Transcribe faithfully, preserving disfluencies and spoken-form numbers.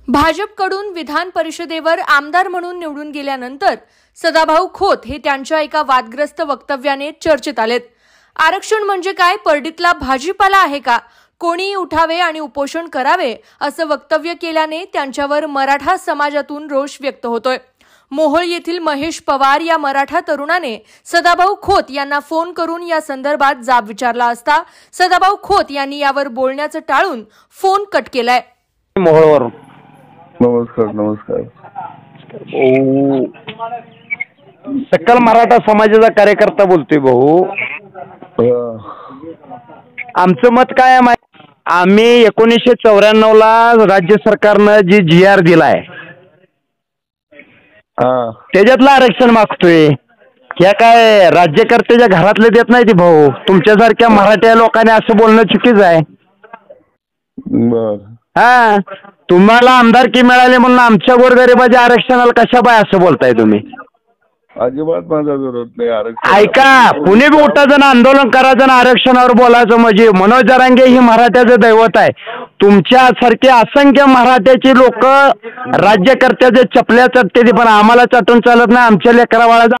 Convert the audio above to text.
भाजपकडून विधान परिषदेवर आमदार म्हणून निवडून गेल्यानंतर सदाभाऊ खोत हे त्यांच्या एका वादग्रस्त वक्तव्याने चर्चेत आलेत। आरक्षण म्हणजे काय, परडीतला भाजीपाला आहे का, कोणी उठावे आणि उपोषण करावे असं वक्तव्य केल्याने त्यांच्यावर मराठा समाजातून रोष व्यक्त होतोय। मोहोळ येथील महेश पवार या मराठा तरुणाने सदाभाऊ खोत यांना फोन करून या संदर्भात जाब विचारला असता सदाभाऊ खोत यांनी यावर बोलण्याचं टाळून फोन कट केलाय। मोहोळवरून नमस्कार नमस्कार भाऊ, सकल मराठा समाजाचा कार्यकर्ता बोलतोय भाऊ। आमचं मत काय आहे, आम्ही एकोणीसशे चौऱ्याण्णव ला राज्य सरकारनं जी जी आर दिलाय त्याच्यातलं आरक्षण मागतोय। ह्या काय राज्यकर्त्याच्या घरातले देत नाही ते भाऊ, तुमच्यासारख्या मराठा लोकांनी असं बोलणं चुकीचं आहे। बर हा, तुम्हाला आमदारकी मिळाली म्हणून आमच्या गोरगरिबाच्या आरक्षणाला कशा बाय असं बोलताय तुम्ही? अजिबात माझा विरोध नाही आरक्षण। ऐका, कुणी बी उठायचं ना, आंदोलन करायचं ना, आरक्षणावर बोलायचं म्हणजे मनोज जरांगे ही मराठ्याचं दैवत आहे। तुमच्यासारखे असंख्य मराठ्याची लोक राज्यकर्त्याचे चपल्या चटते, पण आम्हाला चटून चालत नाही। आमच्या लेकरा बाळाचा